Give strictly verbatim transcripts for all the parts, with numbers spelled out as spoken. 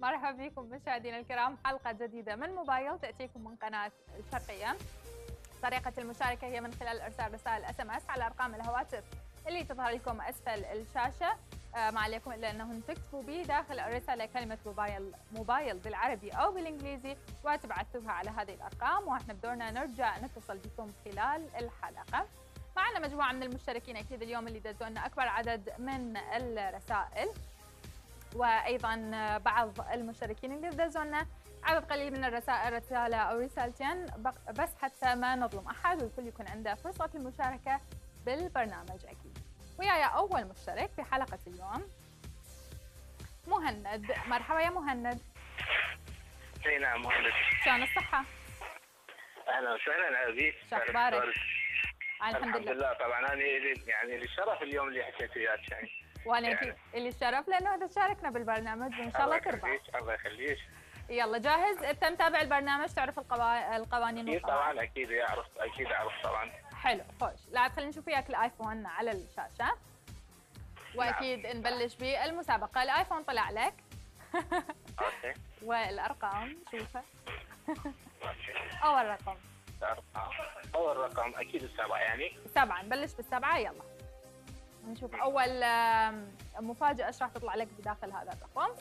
مرحبا بكم مشاهدينا الكرام، حلقة جديدة من موبايل تأتيكم من قناة الشرقية. طريقة المشاركة هي من خلال إرسال رسائل اس ام اس على أرقام الهواتف اللي تظهر لكم أسفل الشاشة. آه ما عليكم إلا أنهم تكتبوا بي داخل الرسالة كلمة موبايل موبايل بالعربي أو بالإنجليزي وتبعثوها على هذه الأرقام، وإحنا بدورنا نرجع نتصل بكم خلال الحلقة. معنا مجموعة من المشتركين أكيد اليوم اللي دزوا لنا أكبر عدد من الرسائل، وايضا بعض المشتركين اللي دزوا لنا عدد قليل من الرسائل، رساله او رسالتين بس حتى ما نظلم احد والكل يكون عنده فرصه المشاركه بالبرنامج. اكيد وياي اول مشترك في حلقه اليوم مهند. مرحبا يا مهند. اي نعم مهند. شلون الصحه؟ اهلا وسهلا بك. شو اخبارك؟ الحمد, الحمد لله. طبعا انا يعني للشرف اليوم اللي حكيت وياك يعني. وانا يعني اللي الشرف لانه تشاركنا بالبرنامج وان شاء الله تربح. الله يخليك. يلا جاهز؟ انت متابع البرنامج تعرف القوا... القوانين اكيد طبعا. اكيد اعرف اكيد اعرف طبعا. حلو خوش. لا خلينا نشوف وياك الايفون على الشاشه واكيد نعم. نبلش بالمسابقه. الايفون طلع لك. اوكي. والارقام شوفها. اول رقم. اول رقم اكيد السبعه يعني. سبعه. نبلش بالسبعه. يلا نشوف اول مفاجاه ايش راح تطلع لك بداخل هذا الرقم.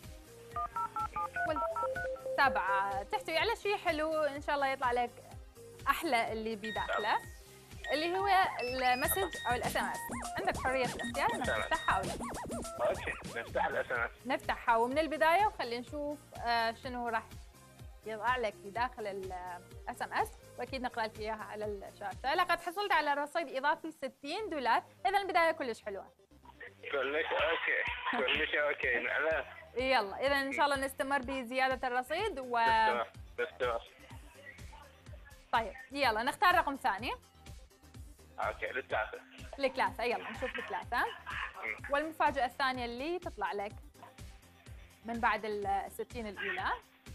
والسبعه تحتوي على شيء حلو ان شاء الله يطلع لك احلى اللي بداخله اللي هو المسج او الاس ام اس. عندك حريه الاختيار انك تفتحها او لا. اوكي نفتح الاس ام اس. نفتحها ومن البدايه وخلينا نشوف شنو راح يطلع لك بداخل الاس ام اس، واكيد نقرا لك اياها على الشاشه. لقد حصلت على رصيد اضافي ستين دولار، اذا البدايه كلش حلوه. كلش اوكي كلش اوكي. انا يلا اذا ان شاء الله نستمر بزياده الرصيد و نستمر. طيب يلا نختار رقم ثاني. اوكي الثلاثه. الثلاثه. يلا نشوف الثلاثه. والمفاجاه الثانيه اللي تطلع لك من بعد ال ستين الاولى.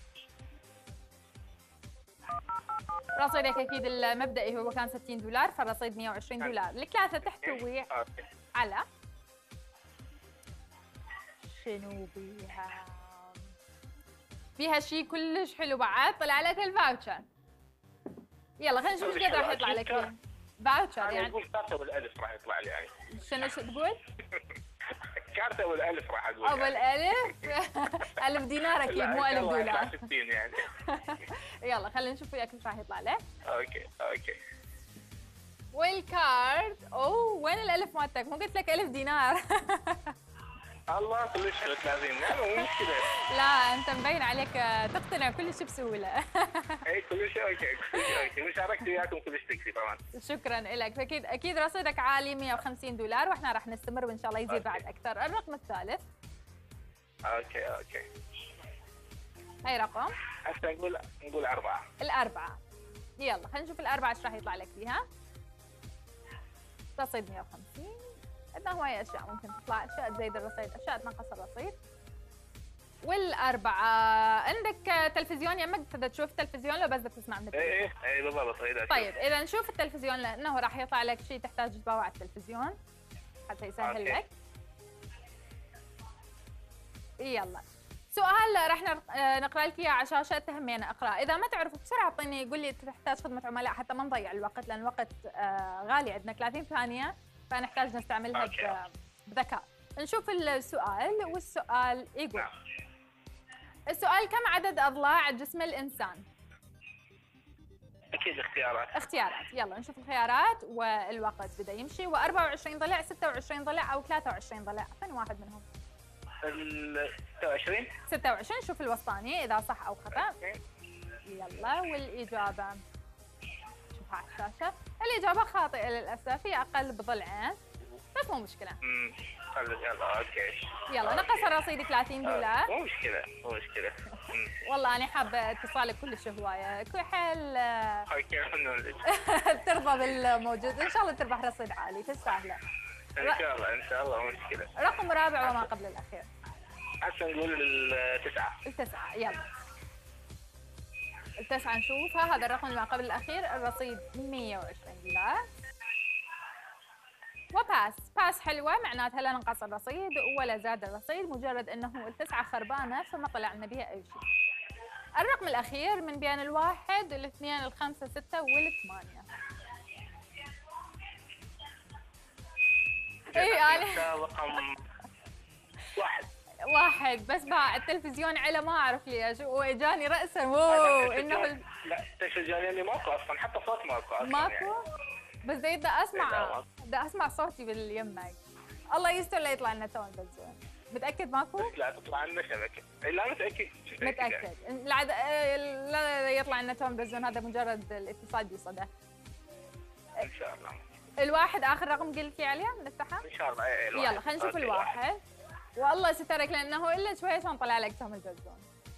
رصيدك اكيد المبدئي هو كان ستين دولار، فالرصيد مئة وعشرين دولار. الثلاثه تحتوي على شنو بيها؟ بيها شيء كلش حلو بعد. طلع لك الفاوتشر. يلا خلينا نشوف ايش قد راح يطلع لك فيه. فاوتشر يعني اقول كارته بالالف راح يطلع لي يعني. شنو شو تقول؟ كارته بالالف راح اقول. ابو الالف. ألف دينار اكيد مو ألف دولار. ستين يعني. يلا خلينا نشوف وياك ايش راح يطلع لك. اوكي اوكي. والكارد. اوه وين الالف مالتك؟ مو قلت لك ألف دينار. الله كلش حلو لازم مو مشكله. لا انت مبين عليك تقتنع كل شيء بسهوله. اي كلش اوكي كلش اوكي. مشاركتي وياكم كلش تكفي طبعا. شكرا لك. اكيد اكيد رصيدك عالي مئة وخمسين دولار واحنا راح نستمر وان شاء الله يزيد بعد اكثر. الرقم الثالث. اوكي اوكي. اي رقم؟ هسه نقول نقول أربعة. الأربعة. يلا خلينا نشوف الأربعة ايش راح يطلع لك فيها. رصيد مئة وخمسين. عندنا هواية أشياء ممكن تطلع، أشياء تزيد الرصيد، أشياء تنقص الرصيد. والأربعة عندك تلفزيون يمك تقدر تشوف التلفزيون لو بس بدك تسمع من التلفزيون. إيه إيه بالضبط. طيب إذا نشوف التلفزيون لأنه راح يطلع لك شيء تحتاج تجيبه على التلفزيون حتى يسهل أوكي. لك. يلا سؤال راح نقرأ لك إياه على شاشة تهمينا أقرأ. إذا ما تعرف بسرعة أعطيني قول لي تحتاج خدمة عملاء حتى ما نضيع الوقت لأن الوقت غالي عندنا ثلاثين ثانية فنحتاج نستعملها بذكاء. نشوف السؤال والسؤال يقول نعم. السؤال كم عدد أضلاع جسم الإنسان؟ أكيد اختيارات. اختيارات. يلا نشوف الخيارات والوقت بدأ يمشي. وأربعة وعشرين ضلع، ستة وعشرين ضلع أو ثلاثة وعشرين ضلع، فين واحد منهم؟ ال ستة وعشرين. ستة وعشرين. شوف الوسطاني إذا صح أو خطأ. يلا والإجابة شوفها على الشاشة. الإجابة خاطئة للأسف، هي أقل بضلعين بس مو مشكلة. امم يلا اوكي. يلا نقص الرصيد ثلاثين دولار. مو مشكلة مو مشكلة. والله أنا حابة اتصالك كلش هواية، كل حيل اوكي ترضى بالموجود، إن شاء الله تربح رصيد عالي تستاهله. إن شاء الله إن شاء الله مو مشكلة. رقم رابع وما قبل الأخير. هسه نقول التسعة. التسعة. يلا التسعة نشوفها. هذا الرقم ما قبل الأخير. الرصيد مئة وعشرين دولار. وباس. باس حلوة معناتها لا نقص الرصيد ولا زاد الرصيد، مجرد أنه التسعة خربانة فما طلعنا بها أي شيء. الرقم الأخير من بين الواحد الاثنين الخمسة ستة والثمانية. اي يعني رقم واحد. واحد بس باع التلفزيون على ما اعرف ليش واجاني راسا واو انه لا التلفزيون اللي ماكو اصلا، حتى صوت ماكو اصلا ماكو يعني. بس بدي اسمع بدي اسمع صوتي باليمك. الله يستر لا يطلع لنا تو التلفزيون. متاكد ماكو؟ بس لا تطلع لنا شبكه. لا متاكد متاكد لا لا يطلع لنا تو التلفزيون، هذا مجرد الاتصال بصدى. ان شاء الله. الواحد اخر رقم قلت لي عليه نفتحها؟ ان شاء الله. اي يلا خلينا نشوف الواحد. والله سترك لانه الا شوي عشان طلع لك توم الجزون.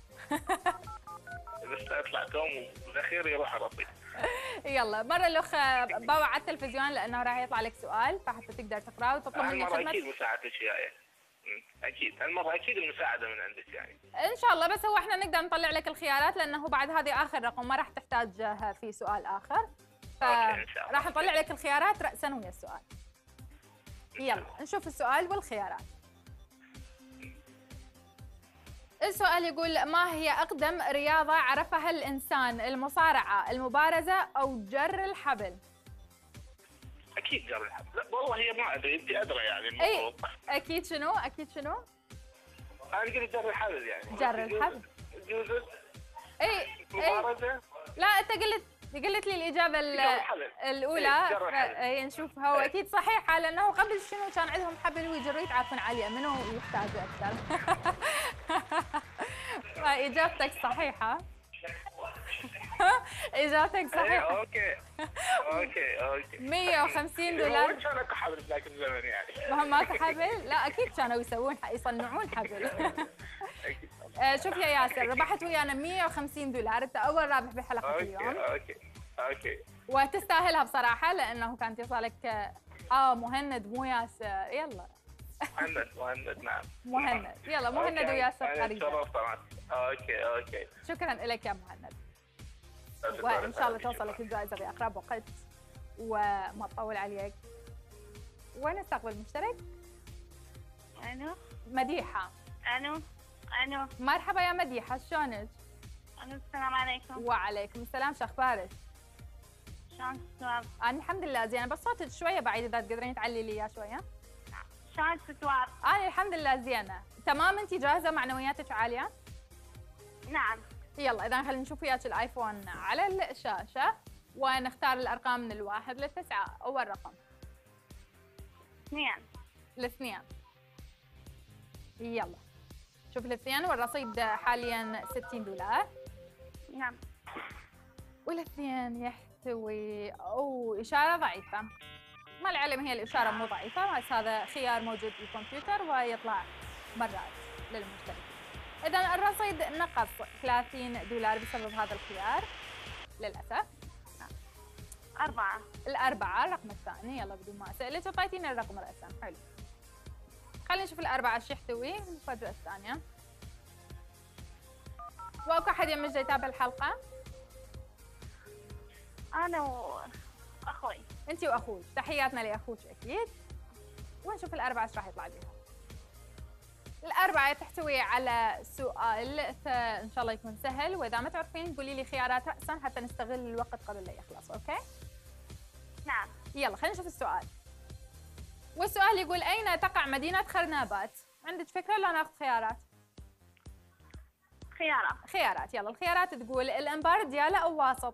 بس اطلع توم والاخير يروح الرصيد. يلا مره الاخ باوع على التلفزيون لانه راح يطلع لك سؤال فحتى تقدر تقراه وتطلب مني خدمه. اكيد مساعدتك وياي. اكيد هالمره اكيد المساعده من عندك يعني. ان شاء الله. بس هو احنا نقدر نطلع لك الخيارات لانه بعد هذه اخر رقم ما راح تحتاج في سؤال اخر. فراح نطلع لك الخيارات راسا ويا السؤال. يلا نشوف السؤال والخيارات. السؤال يقول ما هي أقدم رياضة عرفها الإنسان؟ المصارعة، المبارزة، أو جر الحبل؟ أكيد جر الحبل. لا والله هي ما أدري، بدي أدري يعني المفروض. أي أكيد شنو؟ أكيد شنو؟ أنا قلت جر الحبل يعني. جر الحبل. جوز. أي مبارزة. لا أنت قلت قلت لي الإجابة الأولى. اي نشوفها وأكيد صحيحة لأنه قبل شنو كان عندهم حبل ويجروا يتعرفون عليه منو يحتاجوا أكثر. إجابتك صحيحة. إجابتك صحيحة. أوكي أوكي أوكي. مية وخمسين دولار. وين كانوا حبل بذاك الزمن يعني؟ ما هم ماكو حبل؟ لا أكيد كانوا يسوون يصنعون حبل. شوف يا ياسر ربحت ويانا مية وخمسين دولار، انت اول رابح بحلقه اليوم. اوكي اوكي اوكي. وتستاهلها بصراحه لانه كان اتصالك اه مهند مو ياسر. يلا مهند مهند نعم مهند. يلا مهند وياسر قريبا. اوكي اوكي. شكرا لك يا مهند، وان شاء الله توصلك الجائزه باقرب وقت وما اطول عليك. ونستقبل المشترك. الو مديحه. الو الو. مرحبا يا مديحه، شلونك؟ السلام عليكم. وعليكم السلام، شو اخبارك؟ شلونك السواب؟ انا الحمد لله زينه، بس صوتك شويه بعيد اذا تقدرين تعلي لي اياه شويه. شلونك السواب؟ انا الحمد لله زينه، تمام. انت جاهزه معنوياتك عاليه؟ نعم. يلا اذا خلينا نشوف وياك الايفون على الشاشه ونختار الارقام من الواحد للتسعه. اول رقم اثنين. الاثنين. يلا شوف الاثنين والرصيد حاليا ستين دولار. نعم. والاثنين يحتوي او اشاره ضعيفه. ما العلم هي الاشاره مو ضعيفه، بس هذا خيار موجود بالكمبيوتر ويطلع مرات للمشترك. اذا الرصيد نقص ثلاثين دولار بسبب هذا الخيار للاسف. أربعة. الأربعة الرقم الثاني. يلا بدون ما أسألك أعطيتيني الرقم رأسا. حلو. خلينا نشوف الأربعة ايش يحتوي. المفاجأة الثانية. وأكو أحد يمج يتابع الحلقة؟ أنا وأخوي. أنت وأخوك. تحياتنا لأخوك أكيد. ونشوف الأربعة ايش راح يطلع بها. الأربعة تحتوي على سؤال إن شاء الله يكون سهل، وإذا ما تعرفين قولي لي خيارات رأسا حتى نستغل الوقت قبل لا يخلص، أوكي؟ نعم. يلا خلينا نشوف السؤال. والسؤال يقول أين تقع مدينة خرنابات؟ عندك فكرة ولا ناخذ خيارات؟ خيارات. خيارات. يلا الخيارات تقول الأنبار ديالة أو واسط؟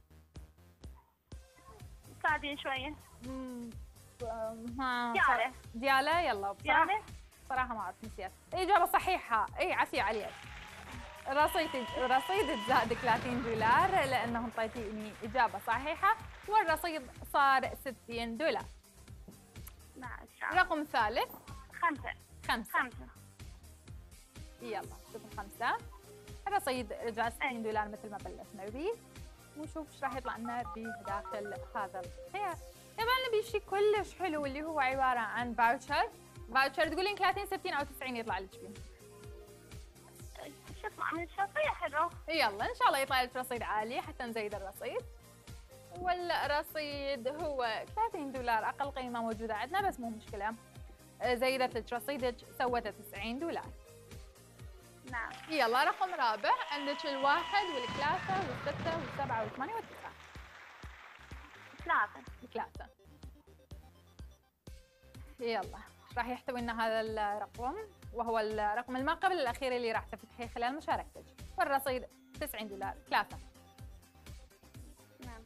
ساعدين شوية. امم ديالة. ديالة. يلا بصراحة ديالة. صراحة ما أعرف نسيت. إجابة صحيحة. إي عافية عليك. رصيد رصيد تزاد ثلاثين دولار لأنه انطيتيني إجابة صحيحة والرصيد صار ستين دولار. نعم. رقم ثالث. خمسة. خمسة. خمسة. يلا شوف الخمسة. الرصيد رجع ستين دولار مثل ما بلشنا به. ونشوف ايش راح يطلع لنا بداخل هذا الخيار. طبعا نبي شيء كلش حلو اللي هو عبارة عن باوتشر. باوتشر تقولين ثلاثين ستين أو تسعين يطلع لك فيه. شو اسمع من الشخصية حلو. يلا ان شاء الله يطلع لك رصيد عالي حتى نزيد الرصيد. والرصيد هو ثلاثين دولار، أقل قيمة موجودة عندنا بس مو مشكلة. زيدت لك رصيدك سوته تسعين دولار. نعم. يلا رقم رابع، عندك الواحد والثلاثة والستة والسبعة والثمانية والتسعة. ثلاثة. ثلاثة. يلا راح يحتوي لنا هذا الرقم وهو الرقم ما قبل الأخير اللي راح تفتحيه خلال مشاركتك، والرصيد تسعين دولار. ثلاثة. نعم.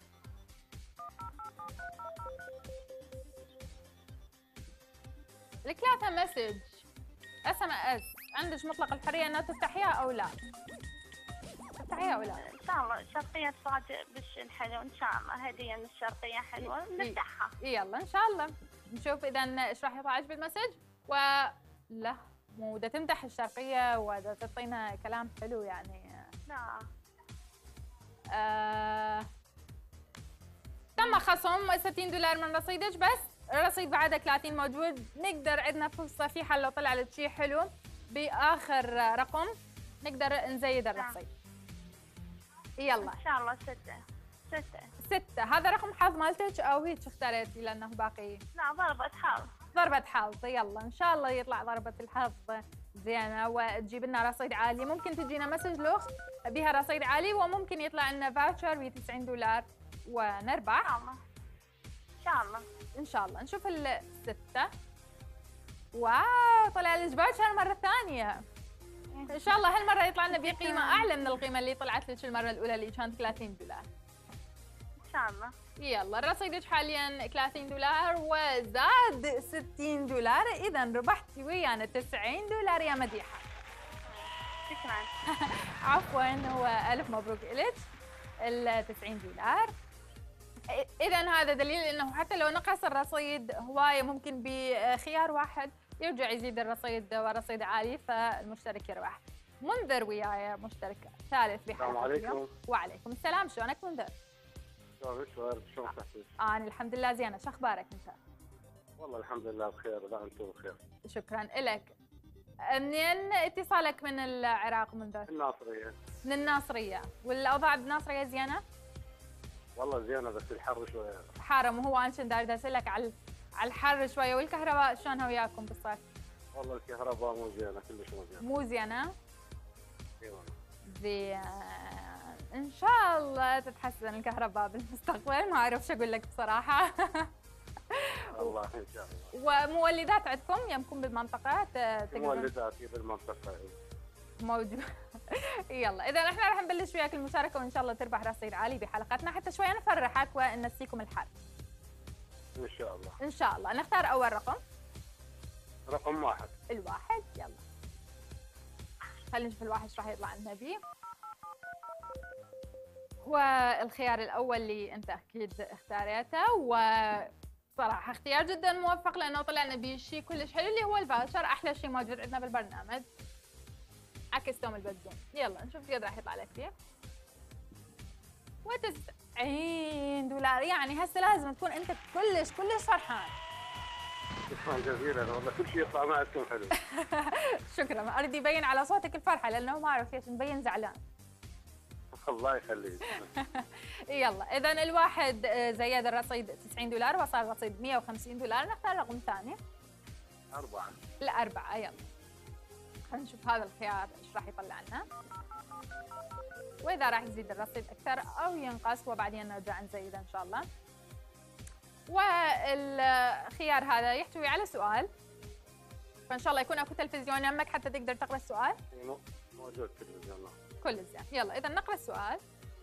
الثلاثة مسج اس ام اس، عندك مطلق الحرية انها تفتحيها او لا؟ تفتحيها او لا؟ ان شاء الله الشرقية تفاجئ بالشيء الحلو ان شاء الله، هدية من الشرقية حلوة نفتحها. يلا ان شاء الله نشوف اذا ايش راح يطلع في المسج. ولا مو دا تمدح الشرقية ودا تعطينا كلام حلو يعني. لا. آه... تم خصم ستين دولار من رصيدك، بس الرصيد بعده ثلاثين موجود. نقدر عندنا فرصة في حال لو طلع لك شيء حلو باخر رقم نقدر نزيد الرصيد. يلا ان شاء الله ستة. ستة. ستة. هذا رقم حظ مالتك او هيك اختاريتي لانه باقي؟ لا ضربة حظ. ضربة حظ. يلا ان شاء الله يطلع ضربة الحظ زينة وتجيب لنا رصيد عالي. ممكن تجينا مسج لوخ بها رصيد عالي، وممكن يطلع لنا فاوتشر ب تسعين دولار ونربح. ان شاء الله. ان شاء الله. ان شاء الله. نشوف الستة. واو طلع لك فاوتشر مرة ثانية. ان شاء الله هالمرة يطلع لنا بقيمة اعلى من القيمة اللي طلعت لك المرة الاولى اللي كانت ثلاثين دولار. ان شاء الله. يلا رصيدك حاليا ثلاثين دولار وزاد ستين دولار، اذا ربحتي ويانا تسعين دولار يا مديحة. شكرا. عفوا، والف مبروك لك ال تسعين دولار. اذا هذا دليل انه حتى لو نقص الرصيد هوايه ممكن بخيار واحد يرجع يزيد الرصيد ورصيد عالي فالمشترك يربح. منذر وياي مشترك ثالث بحلقة السلام عليكم. وعليكم السلام، شلونك منذر؟ شلونك؟ شلون صحتك؟ انا الحمد لله زينه، شو اخبارك انت؟ والله الحمد لله بخير. لا انتم بخير. شكرا لك. منين اتصالك من العراق منذر؟ الناصرية. من الناصرية، والاوضاع بالناصرية زينه؟ والله زينة بس الحر شوية. حارة، مو هو انا كنت داير اسالك على على الحر شويه. والكهرباء شلونها وياكم بالصيف؟ والله الكهرباء مو زينة، كلش مو زينة. مو زينه؟ ايوه. زين، ان شاء الله تتحسن الكهرباء بالمستقبل، ما اعرف شو اقول لك بصراحه. الله ان شاء الله. ومولدات عندكم يمكن بالمنطقه تقدر؟ مولدات بالمنطقة موجود. يلا اذا احنا راح نبلش وياك المشاركه وان شاء الله تربح رصيد عالي بحلقتنا حتى شويه نفرحك وننسيكم الحر. ان شاء الله. ان شاء الله. نختار اول رقم. رقم واحد. الواحد. يلا خلينا نشوف الواحد ايش راح يطلع لنا بيه. هو الخيار الاول اللي انت اكيد اختاريته، وصراحه اختيار جدا موفق لانه طلع لنا بيه شيء كلش حلو اللي هو الفاوتشر، احلى شيء موجود عندنا بالبرنامج. عكس توم البزون. يلا نشوف قد راح يطلع لك فيه. وتسعين دولار، يعني هسه لازم تكون انت كلش كلش فرحان. شكرا جزيلا، والله كل شيء يطلع معكم حلو. شكرا، اريد يبين على صوتك الفرحه لانه ما اعرف ليش مبين زعلان. الله يخليك. يلا اذا الواحد زيد الرصيد تسعين دولار وصار رصيد مئة وخمسين دولار. نختار رقم ثاني. أربعة. لا أربعة. يلا خلينا نشوف هذا الخيار ايش راح يطلع لنا، واذا راح يزيد الرصيد اكثر او ينقص وبعدين نرجع نزيده ان شاء الله. والخيار هذا يحتوي على سؤال، فان شاء الله يكون اكو تلفزيون يمك حتى تقدر تقرا السؤال. موجود تلفزيون. كل زين. يلا اذا نقرا السؤال.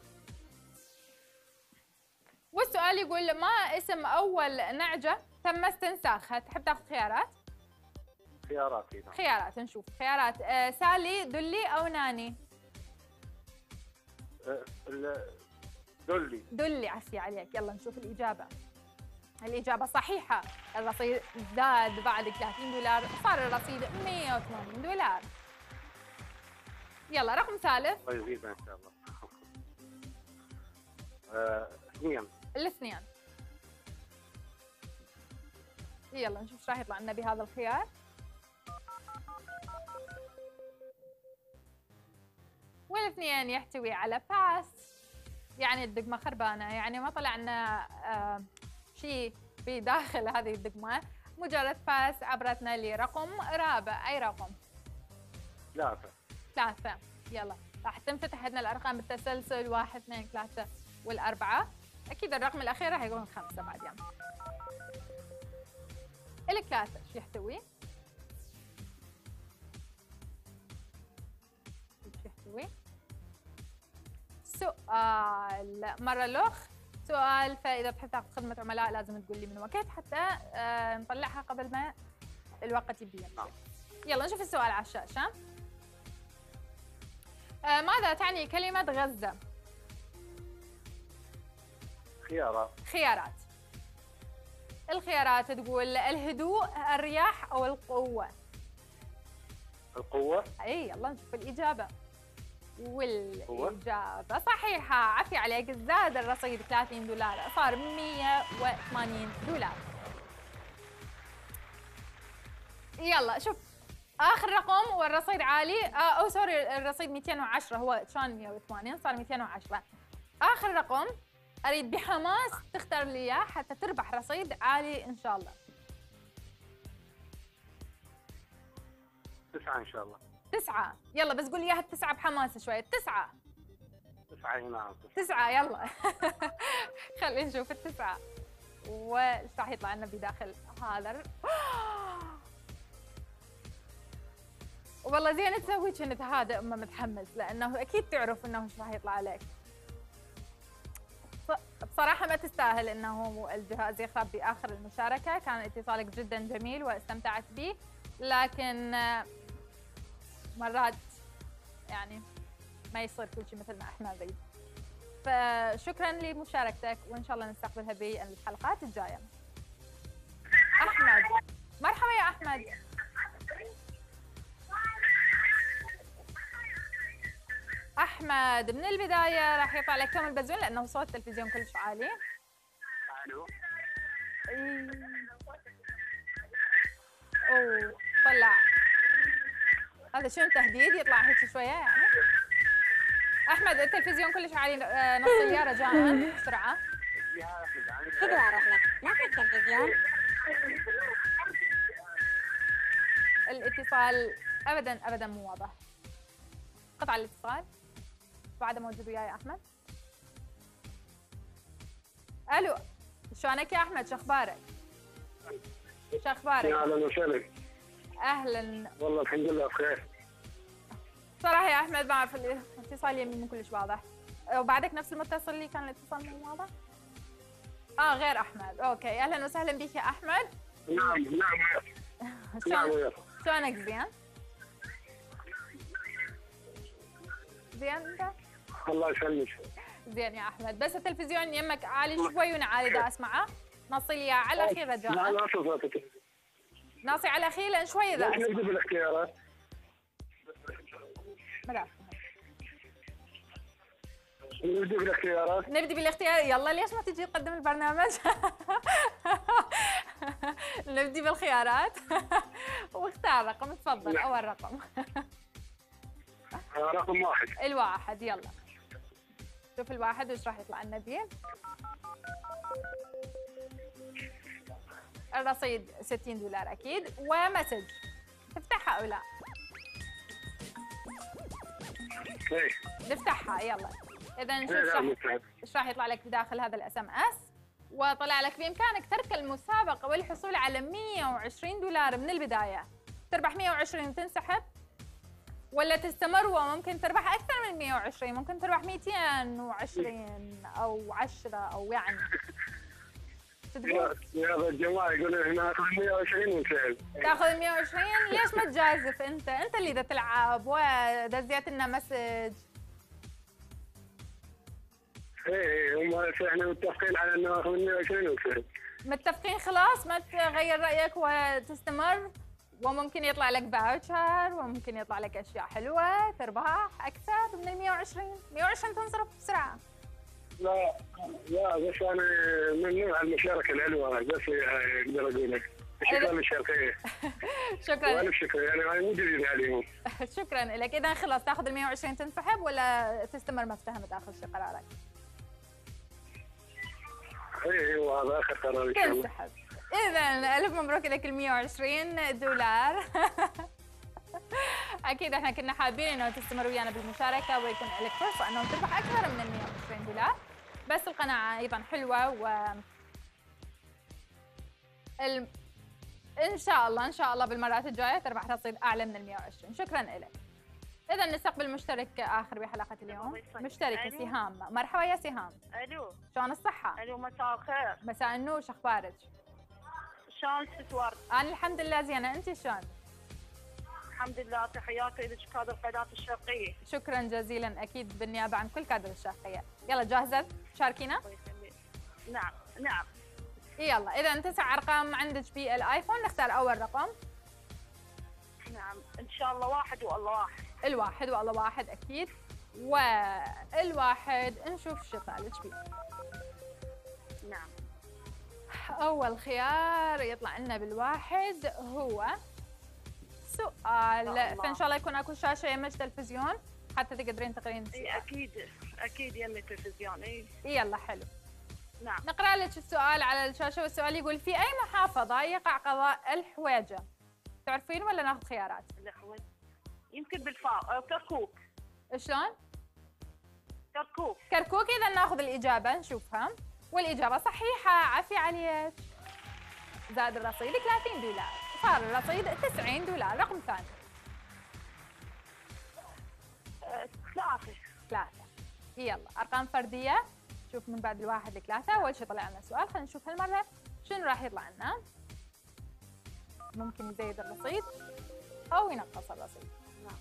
والسؤال يقول: ما اسم اول نعجه تم استنساخها؟ تحب تاخذ خيارات؟ خيارات. خيارات. نشوف خيارات. آه سالي، دلي او ناني؟ أه دلي. دلي. عسي عليك. يلا نشوف الاجابه. الاجابه صحيحه، الرصيد زاد بعد ثلاثين دولار صار الرصيد مئة وثمانين دولار. يلا رقم ثالث. الله يزيدنا ان شاء الله. آه، اثنين. الاثنين. يلا نشوف ايش راح يطلع لنا بهذا الخيار. والاثنين يحتوي على باس يعني الدقمة خربانة، يعني ما طلع لنا آه شيء في داخل هذه الدقمة. مجرد فاس عبرتنا لرقم رابع. أي رقم؟ ثلاثة. ثلاثة. يلا راح تنفتح عندنا الأرقام بالتسلسل واحد اثنين ثلاثة والأربعة. أكيد الرقم الأخير راح يكون خمسة بعد يعني. الثلاثة شو يحتوي؟ شو يحتوي؟ سؤال مرة لخ سؤال. فإذا تحب تاخذ خدمة عملاء لازم تقول لي من وقت حتى آه نطلعها قبل ما الوقت يبدي يمشي. يلا نشوف السؤال على الشاشة. آه ماذا تعني كلمة غزة؟ خيارات. خيارات. الخيارات تقول الهدوء، الرياح، أو القوة. القوة. أي يلا نشوف الإجابة. والإجابة صحيحة. عفي عليك، زاد الرصيد ثلاثين دولار صار مئة وثمانين دولار. يلا شوف آخر رقم والرصيد عالي. آه أو سوري الرصيد مئتين وعشرة، هو كان مئة وثمانين صار مئتين وعشرة. آخر رقم أريد بحماس تختار لي إياه حتى تربح رصيد عالي إن شاء الله. تسعة إن شاء الله. تسعة. يلا بس قول لي إياها التسعة بحماس شوية. تسعة. تسعة نعم. تسعة يلا. خلينا نشوف التسعة وإيش راح يطلع لنا بداخل هذا ال... والله زين تسوي كنت هذا أما متحمس لأنه أكيد تعرف إنه إيش راح يطلع عليك. بصراحة ما تستاهل إنه الجهاز يخرب بآخر المشاركة. كان اتصالك جدا جميل واستمتعت به، لكن مرات يعني ما يصير كل شيء مثل ما احنا نريد. فشكرا لمشاركتك وإن شاء الله نستقبلها بالحلقات الجاية. أحمد مرحبا يا أحمد. أحمد من البداية راح يطلع لك كم البزون لأنه صوت التلفزيون كلش عالي. الو. اوه طلع هذا شنو تهديد يطلع هيك شوية يعني. أحمد التلفزيون كلش عالي، نص يا رجاء بسرعة. كده أروح لك ما في التلفزيون. الاتصال أبدا أبدا مو واضح. قطع الاتصال. بعده موجود وياي يا أحمد. ألو شلونك يا أحمد؟ شو أخبارك؟ شو أخبارك؟ يا أهلا وسهلا. أهلا. والله الحمد لله بخير. صراحة يا أحمد ما أعرف الاتصال يمي مو كلش واضح. وبعدك نفس المتصل اللي كان الاتصال مو واضح؟ آه غير أحمد. أوكي أهلا وسهلا بك يا أحمد. نعم نعم. نعم. شلونك زين؟ زين أنت؟ الله يسلمك. زين يا احمد، بس التلفزيون يمك عالي شوي وانا عالي دا اسمعه. ناصي لي على الاخير رجاء. لا لا صوتك. ناصي على الاخير لان شوي ذا. نبدي بالاختيارات. ملا. نبدي بالاختيارات. نبدي بالاختيار. يلا ليش ما تجي تقدم البرنامج؟ نبدي بالخيارات. واختار رقم تفضل. اول رقم. رقم واحد. الواحد. يلا شوف الواحد وش راح يطلع لنا فيه. الرصيد ستين دولار اكيد ومسج تفتحها او لا؟ ايه نفتحها يلا. اذا نشوف ايش راح يطلع لك بداخل هذا الاس ام اس. وطلع لك بامكانك ترك المسابقه والحصول على مئة وعشرين دولار من البدايه. تربح مئة وعشرين وتنسحب، ولا تستمر وممكن تربح أكثر من مئة وعشرين، ممكن تربح مئتين وعشرين أو عشرة أو يعني. يا يا الجماعة يقولون احنا ناخذ مئة وعشرين ونسحب. تاخذ مئة وعشرين؟ ليش ما تجازف أنت؟ أنت اللي دا تلعب ودزيت لنا مسج. ايه هم احنا متفقين على انه ناخذ مئة وعشرين ونسحب. متفقين خلاص ما تغير رأيك وتستمر؟ وممكن يطلع لك باوتشر وممكن يطلع لك اشياء حلوه تربح اكثر من ال مئة وعشرين. مئة وعشرين تنصرف بسرعه. لا لا بس انا ممنوع على المشاركه الحلوه بس اقدر اقول لك. شكرا للشركيه. شكرا. والف شكر يعني انا مو جديد عليهم. شكرا لك. اذا خلاص تاخذ ال مئة وعشرين تنسحب ولا تستمر ما افتهمت اخر شيء قرارك؟ اي وهذا اخر قرار ان شاء الله. تنسحب. اذا الف مبروك لك ال مئة وعشرين دولار. اكيد احنا كنا حابين انه تستمر ويانا بالمشاركه ويكون لك فرصه انه تربح اكثر من ال مئة وعشرين دولار، بس القناعه ايضا حلوه و ال... ان شاء الله ان شاء الله بالمرات الجايه تربح رصيد اعلى من ال مئة وعشرين. شكرا لك. اذا نستقبل مشترك اخر بحلقه اليوم، مشتركه سهام. مرحبا يا سهام. الو. شلون الصحه؟ الو مساء الخير. مساء النور، شو اخبارك؟ شلون ستورد؟ انا الحمد لله زينه، انت شلون؟ الحمد لله، تحياتي لك كادر القناه الشرقيه. شكرا جزيلا، اكيد بالنيابه عن كل كادر الشرقيه. يلا جاهزه تشاركينا؟ نعم نعم. يلا اذا تسع ارقام عندك بالايفون، نختار اول رقم. نعم ان شاء الله واحد والله واحد. الواحد والله واحد اكيد، والواحد نشوف شو طالع فيه. نعم. اول خيار يطلع لنا بالواحد هو سؤال، فان شاء الله يكون اكو شاشه يمج تلفزيون حتى تقدرين تقرين السؤال. اي اكيد اكيد يمي تلفزيون. اي يلا حلو. نعم. نقرا لك السؤال على الشاشه، والسؤال يقول في اي محافظه يقع قضاء الحويجه؟ تعرفين ولا ناخذ خيارات؟ الحويجه يمكن بالفا كركوك. شلون؟ كركوك. كركوك. اذا ناخذ الاجابه نشوفها، والاجابه صحيحه، عافيه عليك. زاد الرصيد ثلاثين دولار، صار الرصيد تسعين دولار. رقم ثاني. ثلاثة. ثلاثة. يلا أرقام فردية، شوف من بعد الواحد لثلاثة. أول شيء طلع لنا سؤال، خلينا نشوف هالمرة شنو راح يطلع لنا. ممكن يزيد الرصيد أو ينقص الرصيد.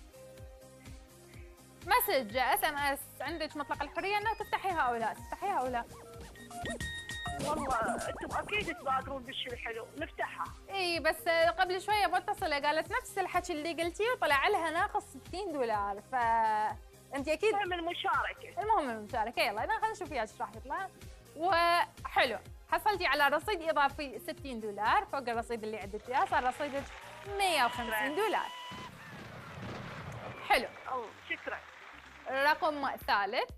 مسج اس ام اس، عندك مطلق الحرية إنه تفتحيها أو لا، تفتحيها أو لا؟ والله انتم اكيد تبادرون بالشيء الحلو، نفتحها. اي بس قبل شويه متصله قالت نفس الحكي اللي قلتيه وطلع لها ناقص ستين دولار، ف انت اكيد المهم المشاركه. المهم المشاركه. يلا اذا خلينا نشوف ايش راح يطلع. وحلو، حصلتي على رصيد اضافي ستين دولار فوق الرصيد اللي عندك اياه، صار رصيدك مئة وخمسين دولار. حلو. أوه شكرا. رقم ثالث.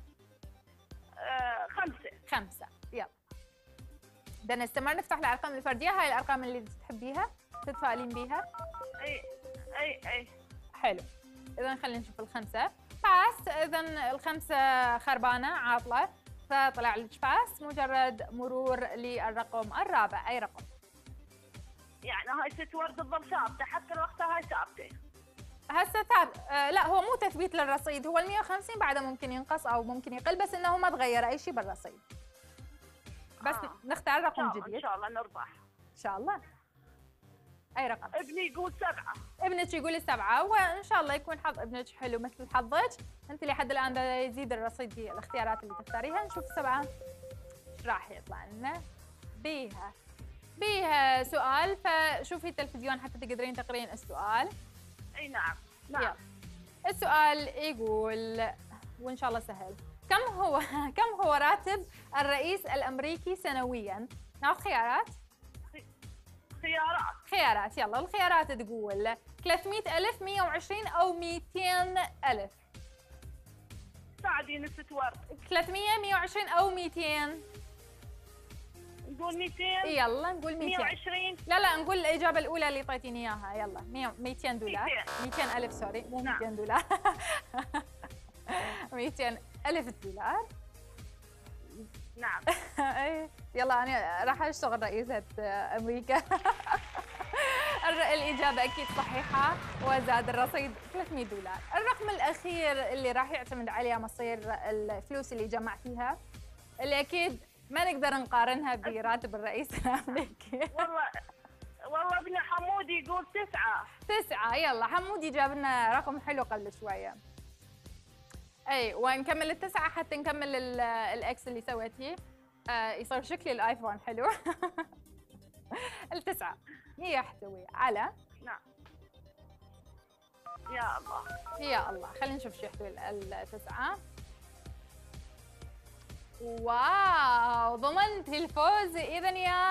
آه خمسة. خمسة. يلا بدنا نستمر نفتح الارقام الفرديه، هاي الارقام اللي تحبيها تتفائلين بيها. اي اي اي حلو. اذا خلينا نشوف الخمسه. باس. اذا الخمسه خربانه عاطله، فطلع لك باس، مجرد مرور للرقم الرابع. اي رقم؟ يعني هاي ست ورد تظل ثابته حتى وقتها هاي ثابته. هسه ثابت. آه لا، هو مو تثبيت للرصيد، هو ال مئة وخمسين بعده ممكن ينقص او ممكن يقل، بس انه ما تغير اي شيء بالرصيد. بس آه. نختار رقم جديد. ان شاء الله نربح. ان شاء الله. اي رقم؟ ابني يقول سبعة. ابنك يقول سبعة، وان شاء الله يكون حظ ابنك حلو مثل حظك. انت لحد الان دا يزيد الرصيد في الاختيارات اللي تختاريها. نشوف سبعة ايش راح يطلع لنا بيها. بيها سؤال، فشوفي التلفزيون حتى تقدرين تقرين السؤال. اي نعم نعم. يلا. السؤال يقول، وان شاء الله سهل، كم هو كم هو راتب الرئيس الامريكي سنويا؟ ناخذ خيارات؟ خيارات. خيارات. يلا الخيارات تقول ثلاثمئة ألف، مئة وعشرين أو مئتين ألف. ساعديني ست ورد. ثلاثمئة، مئة وعشرين أو مئتين؟ نقول مئتين. يلا نقول مئتين. مئة وعشرين. لا لا نقول الإجابة الأولى اللي اعطيتيني إياها. يلا مئتين دولار. مئتين ألف، سوري مو نعم. مئتين دولار. مئتين ألف دولار. نعم. يلا أنا راح أشتغل رئيسة أمريكا. الإجابة أكيد صحيحة، وزاد الرصيد ثلاثمئة دولار. الرقم الأخير اللي راح يعتمد عليه مصير الفلوس اللي جمعتيها، اللي أكيد ما نقدر نقارنها براتب الرئيس الأمريكي. والله والله ابن حمود يقول تسعة. تسعة. يلا حمودي جاب لنا رقم حلو قبل شوية. اي ونكمل التسعة حتى نكمل الاكس اللي سويتيه. آه يصير شكلي الايفون حلو. التسعة يحتوي على. نعم. يا الله يا الله، خلينا نشوف شو يحتوي التسعة. واو، ضمنتي الفوز اذا يا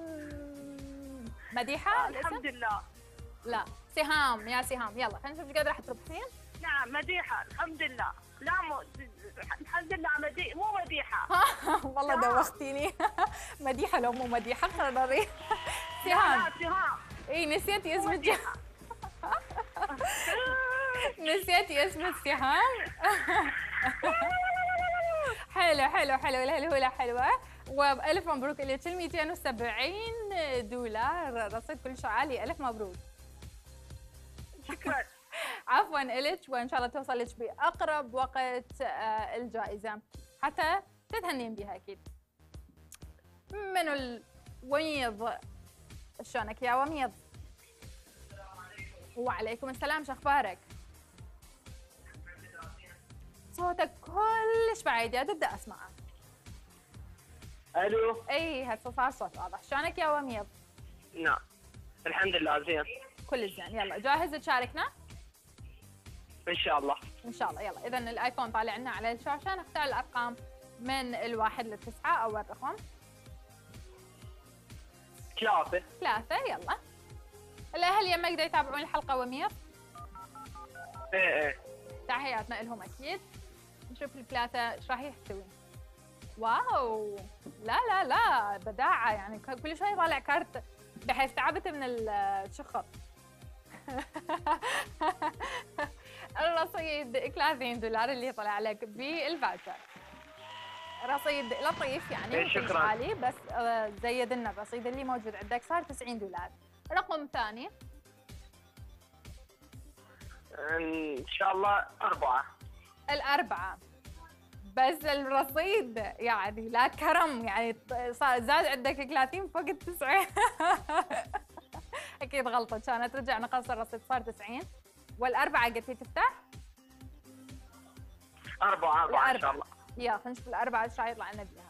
مديحة. الحمد لله. لا سهام، يا سهام. يلا خلينا نشوف ايش قد راح تربحين. نعم مديحة الحمد لله. لا مو الحمد لله مدي مو مديحه. والله دوختيني. مديحه لو مو مديحه قرري. سهام. لا سهام. اي نسيتي اسمك. نسيتي اسمك سهام. حلو حلو حلو، الهلهوله حلوه، والف مبروك لك ال مئتين وسبعين دولار رصيد كل شيء عالي، الف مبروك. شكرا. عفوا الك، وان شاء الله توصل لك باقرب وقت الجائزه حتى تتهنين بها اكيد. منو الوميض؟ شلونك يا وميض؟ وعليكم السلام، شو اخبارك؟ صوتك كلش بعيد، يا تبدا اسمعه. الو. اي هسه صار صوت واضح. شلونك يا وميض؟ نعم الحمد لله زين. كل زين. يلا جاهز تشاركنا؟ ان شاء الله. ان شاء الله. يلا اذا الايقون طالع لنا على الشاشه، نختار الارقام من الواحد للتسعه. اول رقم ثلاثة. ثلاثة. يلا الاهل يمك دا يتابعون الحلقه وميض؟ ايه ايه. تحياتنا لهم اكيد. نشوف الثلاثه ايش راح يحتوي. واو، لا لا لا بداعه يعني، كل شوي طالع كارت بحيث تعبت من الشخط. الرصيد ثلاثين دولار اللي طلع لك بالفاوتشر. رصيد لطيف يعني مش عالي، بس زيد لنا الرصيد اللي موجود عندك صار تسعين دولار. رقم ثاني ان شاء الله أربعة. الأربعة. بس الرصيد يعني لا كرم، يعني صار زاد عندك ثلاثين فوق التسعين. أكيد غلطة كانت، رجع نقص الرصيد صار تسعين. والأربعة قلتي تفتح؟ أربعة أربعة إن شاء الله. يلا خلينا نشوف الأربعة ايش راح يطلع لنا بيها.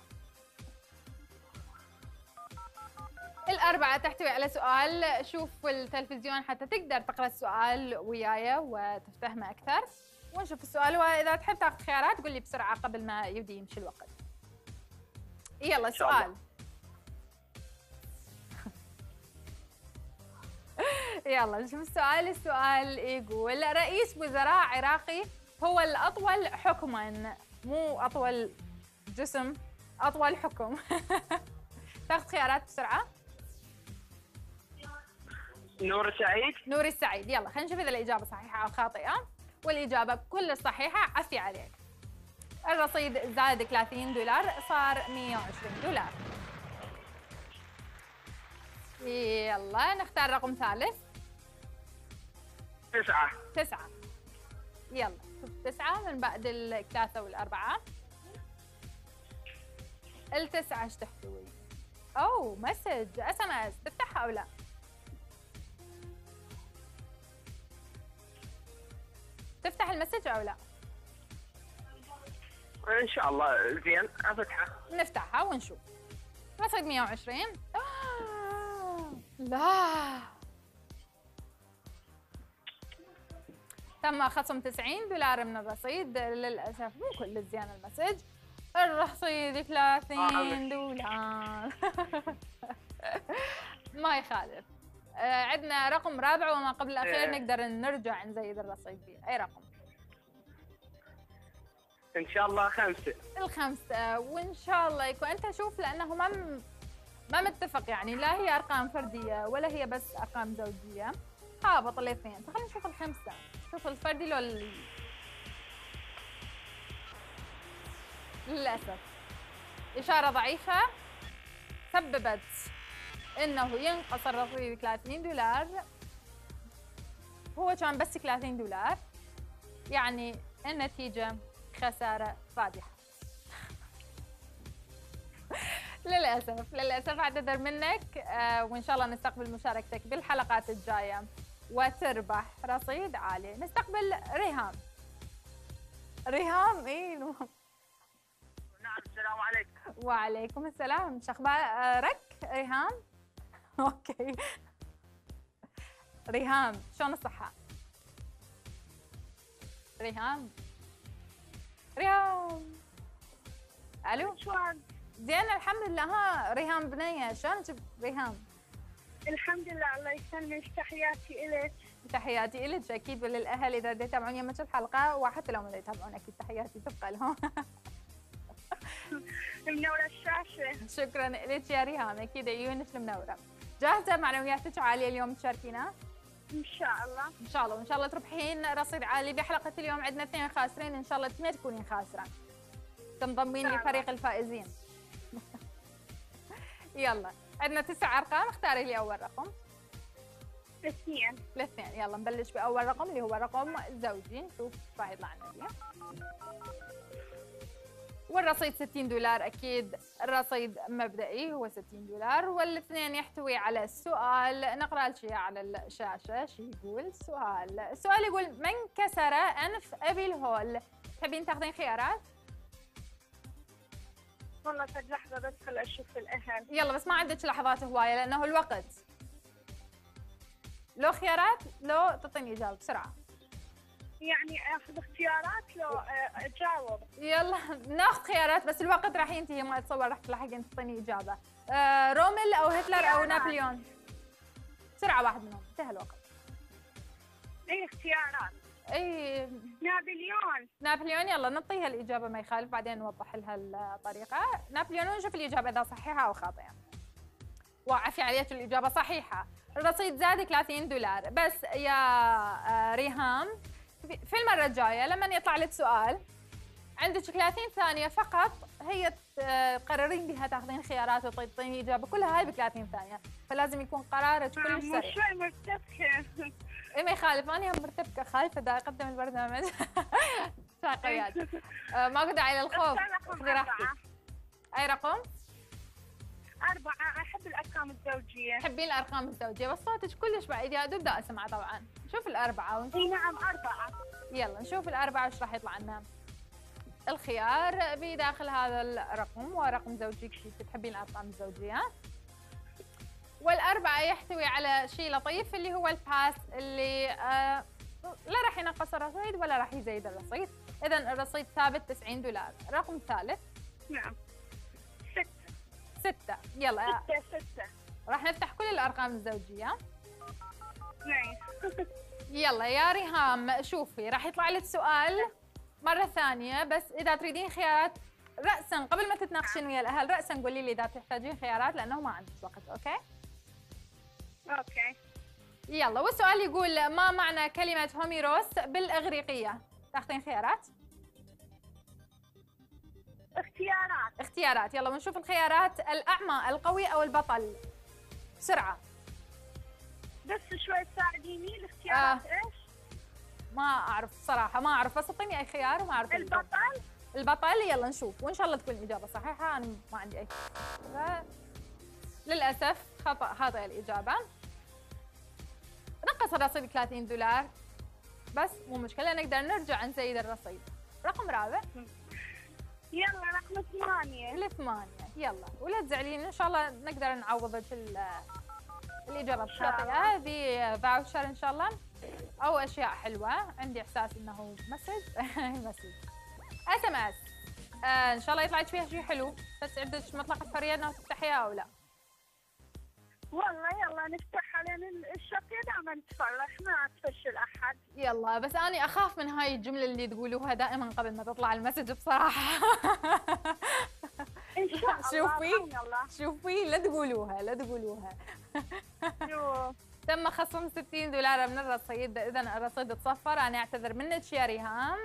الأربعة تحتوي على سؤال، شوف التلفزيون حتى تقدر تقرأ السؤال وياي وتفتهمه أكثر، ونشوف السؤال، وإذا تحب تاخذ خيارات قول لي بسرعة قبل ما يبدي يمشي الوقت. يلا السؤال. يلا نشوف السؤال. السؤال يقول رئيس وزراء عراقي هو الأطول حكماً، مو أطول جسم، أطول حكم. تاخذ خيارات بسرعة. نور السعيد. نور السعيد. يلا خلينا نشوف إذا الإجابة صحيحة أو خاطئة، والإجابة بكل صحيحة. عفي عليك. الرصيد زاد ثلاثين دولار صار مئة وعشرين دولار. يلا نختار رقم ثالث. تسعة. تسعة. يلا شوف تسعة من بعد الثلاثة والأربعة. التسعة ايش تحتوي؟ أوه مسج اس ام اس، تفتحها أو لا؟ تفتح المسج أو لا؟ ان شاء الله زين افتحها. نفتحها ونشوف. رصيد مئة وعشرين. آه لا، تم خصم تسعين دولار من الرصيد للأسف. مو كل زين المسج. الرصيد ثلاثين دولار. ما يخالف. آه عندنا رقم رابع وما قبل الأخير، نقدر نرجع نزيد الرصيد فيه. أي رقم؟ ان شاء الله خمسة. الخمسة. وان شاء الله يكون انت شوف، لانه ما م... ما متفق يعني، لا هي ارقام فردية ولا هي بس ارقام زوجية، هابط الاثنين. فخلينا نشوف الخمسة، شوف الفردي لو ال... للأسف إشارة ضعيفة سببت انه ينقص الرصيد ثلاثين دولار. هو كان بس ثلاثين دولار، يعني النتيجة خسارة فادحة. للأسف للأسف أعتذر منك. آه وإن شاء الله نستقبل مشاركتك بالحلقات الجاية وتربح رصيد عالي. نستقبل ريهام. ريهام إيه نعم. السلام عليكم. وعليكم السلام. شو أخبارك ريهام؟ أوكي ريهام شلون الصحة؟ ريهام ريهام الو. شلون؟ زين الحمد لله. ها ريهام بنيه، شلونك ريهام؟ الحمد لله الله يسلمك، تحياتي إلك. تحياتي لك اكيد وللاهل اذا دا يتابعون يمك الحلقه وحتى لو ما يتابعون اكيد تحياتي تبقى لهم. منورة الشاشة. شكرا لك يا ريهام، اكيد عيونك المنوره. جاهزه معنوياتك عاليه اليوم تشاركينا؟ ان شاء الله. ان شاء الله، وان شاء الله تربحين رصيد عالي. بحلقه اليوم عندنا اثنين خاسرين، ان شاء الله اثنين تكونين خاسره تنضمين لفريق الفائزين. يلا عندنا تسع ارقام، اختاري لي اول رقم. اثنين. الاثنين. يلا نبلش باول رقم اللي هو رقم زوجي، نشوف راح يطلع لنا اليوم. والرصيد ستين دولار، اكيد الرصيد مبدئي هو ستين دولار، والاثنين يحتوي على السؤال. نقرا لك اياه على الشاشه. شو يقول السؤال؟ السؤال يقول من كسر انف ابي الهول؟ تحبين تاخذين خيارات؟ والله فد لحظة بدخل اشوف الاهل. يلا بس ما عندك لحظات هوايه لانه الوقت. لو خيارات لو تعطيني اجابه بسرعه. يعني اخذ اختيارات لو اجاوب؟ يلا ناخذ خيارات بس الوقت راح ينتهي، ما اتصور راح تلحقين تعطيني اجابه. آه رومل او هتلر او نابليون؟ بسرعه واحد منهم، انتهى الوقت. اي اختيارات. اي نابليون. نابليون. يلا نعطيها الاجابه ما يخالف، بعدين نوضح لها الطريقه. نابليون ونشوف الاجابه اذا صحيحه او خاطئه. وعافية عليك الاجابه صحيحه. الرصيد زاد ثلاثين دولار. بس يا ريهام في المره الجايه لما يطلع لك سؤال عندك ثلاثين ثانيه فقط، هي تقررين بها تاخذين خيارات وتعطيني اجابه، كلها هاي ب ثلاثين ثانيه، فلازم يكون قرارك كلش سريع. شوي مرتبكه. اي ما يخالف، انا هم مرتبكه خايفه دا اقدم البرنامج. شاقيات. ماكو داعي للخوف، خذي راحتك. اي رقم؟ أربعة. أحب الأرقام الزوجية. تحبين الأرقام الزوجية بس صوتك كلش بعيد يا دوب دا أسمع طبعا. شوف الأربعة ونشوف. اي نعم أربعة. يلا نشوف الأربعة وش راح يطلع لنا. الخيار بداخل هذا الرقم ورقم زوجي، كيف تحبين الأرقام الزوجية. والأربعة يحتوي على شيء لطيف اللي هو الباس اللي آه لا راح ينقص الرصيد ولا راح يزيد الرصيد، إذا الرصيد ثابت تسعين دولار. الرقم الثالث. نعم. ستة. يلا ستة ستة. راح نفتح كل الأرقام الزوجية. نعم. يلا يا ريهام شوفي راح يطلع لك سؤال مرة ثانية، بس إذا تريدين خيارات رأسا قبل ما تتناقشين ويا الأهل رأسا قولي لي إذا تحتاجين خيارات لأنه ما عندك وقت. أوكي؟ أوكي. يلا والسؤال يقول ما معنى كلمة هوميروس بالإغريقية؟ تاخذين خيارات؟ اختيارات. اختيارات. يلا ونشوف الخيارات. الأعمى، القوي أو البطل؟ بسرعة. بس شوي تساعديني الاختيارات. آه. ايش؟ ما أعرف صراحة، ما أعرف، بس اعطيني أي خيار وما أعرف. البطل. البطل. يلا نشوف وإن شاء الله تكون الإجابة صحيحة. أنا ما عندي أي خيار. للأسف خطأ، خاطئة الإجابة. نقص الرصيد ثلاثين دولار بس مو مشكلة، نقدر نرجع نزيد الرصيد. رقم رابع. يلا رقم ثمانية. الثمانية. يلا ولا تزعلين إن شاء الله نقدر نعوضك الإجابة الخاطئة بفاوتشر إن شاء الله أو أشياء حلوة. عندي إحساس إنه مسج مسج اس ام اس. إن شاء الله يطلع لك فيها شيء حلو، بس عندك مطلق الحرية إنه تفتحيها أو لا؟ والله يلا نفتحها لأن الشقية دائما تفرح ما تفشل أحد. يلا بس أنا أخاف من هاي الجملة اللي تقولوها دائما قبل ما تطلع المسج بصراحة. إن شاء الله. شوفي شوفي لا تقولوها لا تقولوها. تم خصم ستين دولار من الرصيد، إذا الرصيد تصفر. أنا أعتذر منك يا ريهام.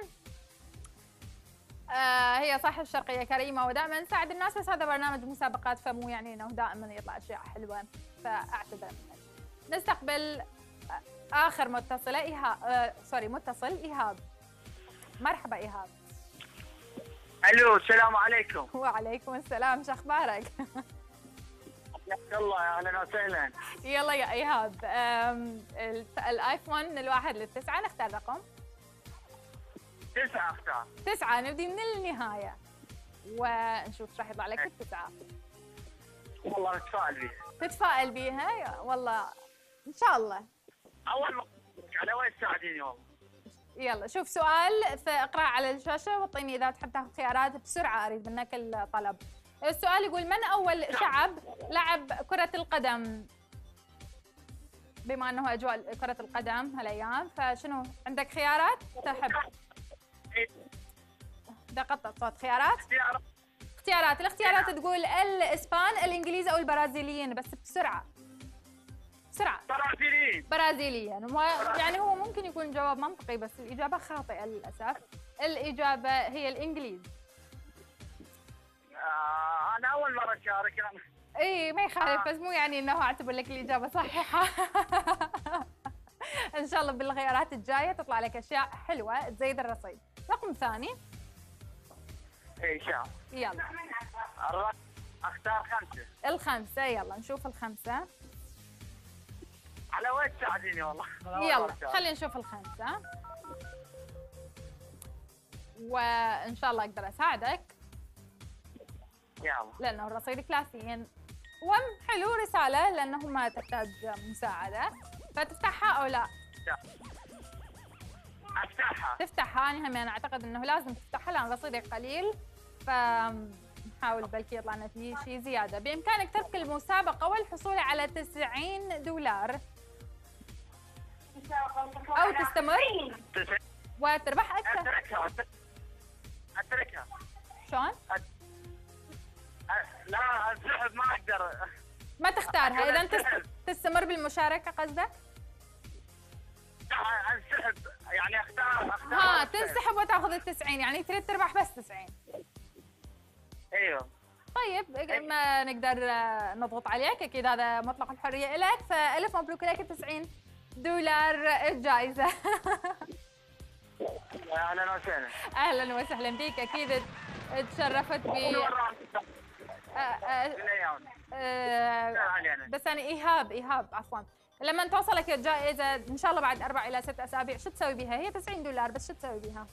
آه هي صح الشرقية كريمة ودائما نساعد الناس، بس هذا برنامج مسابقات فمو يعني انه دائما يطلع اشياء حلوة، فاعتذر منك. نستقبل اخر متصلة. ايهاب. آه سوري متصل ايهاب. مرحبا ايهاب. الو السلام عليكم. وعليكم السلام، شو اخبارك؟ حياك الله، يا اهلا وسهلا. يلا يا ايهاب، الايفون من الواحد للتسعة نختار رقم. تسعة اختار. تسعة. نبدي من النهاية ونشوف ايش راح يطلع لك بالتسعة. والله اتفائل بيها. تتفائل بيها؟ والله ان شاء الله. اول ما على وين تساعديني والله. يلا شوف سؤال فاقراه على الشاشة واعطيني اذا تحب تاخذ خيارات بسرعة، اريد منك الطلب. السؤال يقول من اول شعب لعب كرة القدم؟ بما انه اجواء كرة القدم هالايام، فشنو عندك خيارات تحب؟ ده قطع صوت. خيارات؟ اختيارات، الاختيارات تقول الاسبان، الانجليز او البرازيليين، بس بسرعة. بسرعة. برازيليين. برازيليين، يعني هو ممكن يكون جواب منطقي بس الإجابة خاطئة للأسف. الإجابة هي الإنجليز. آه أنا أول مرة أشارك. إي ما يخالف، بس مو يعني إنه أعتبر لك الإجابة صحيحة. إن شاء الله بالخيارات الجاية تطلع لك أشياء حلوة تزيد الرصيد. رقم ثاني. إي إن شاء الله. يلا. أختار خمسة. الخمسة، يلا نشوف الخمسة. على وين تساعديني والله؟ يلا خلينا نشوف الخمسة. وإن شاء الله أقدر أساعدك. يلا. لأنه الرصيد كلاسيين. وحلو رسالة لأنه ما تحتاج مساعدة، فتفتحها أو لا؟ أفتحها. تفتحها، أنا هم أنا أعتقد أنه لازم تفتحها لأن رصيدك قليل، فنحاول بلكي يطلع لنا فيه شيء زيادة. بإمكانك ترك المسابقة والحصول على تسعين دولار أو تستمر وتربح أكثر. أتركها أتركها. شلون؟ أت... أ... لا انسحب، ما أقدر. ما تختارها، إذا تست... تستمر بالمشاركة قصدك؟ لا انسحب، يعني اختار اختار ها تنسحب وتاخذ التسعين، يعني تريد تربح بس تسعين. ايوه. طيب ما نقدر نضغط عليك، اكيد هذا مطلق الحريه لك، فالف مبروك لك تسعين دولار جائزه. اهلا وسهلا. اهلا وسهلا فيك، اكيد تشرفت ب بس انا ايهاب ايهاب عفوا. لما توصلك الجائزه ان شاء الله بعد اربع الى ست اسابيع شو تسوي بها؟ هي تسعين دولار بس، شو تسوي بها؟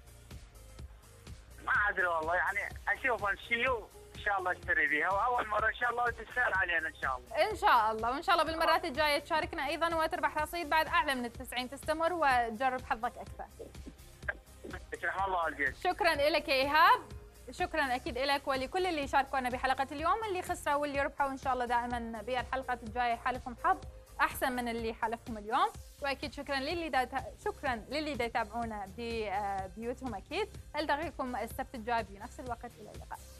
ما ادري والله، يعني اشوف الشيء ان شاء الله اشتري بها، واول مره ان شاء الله تسهل علينا ان شاء الله. ان شاء الله، وان شاء الله بالمرات الجايه تشاركنا ايضا وتربح رصيد بعد اعلى من التسعين، تستمر وتجرب حظك اكثر. رحم الله والديك. شكرا لك يا ايهاب، شكرا اكيد لك ولكل اللي شاركونا بحلقه اليوم، اللي خسروا واللي ربحوا، وان شاء الله دائما بالحلقات الجايه يحالفهم حظ احسن من اللي حالفهم اليوم. واكيد شكرا للي دا شكرا للي دا يتابعونا ببيوتهم. اكيد التقيكم السبت الجاي بنفس الوقت، الى اللقاء.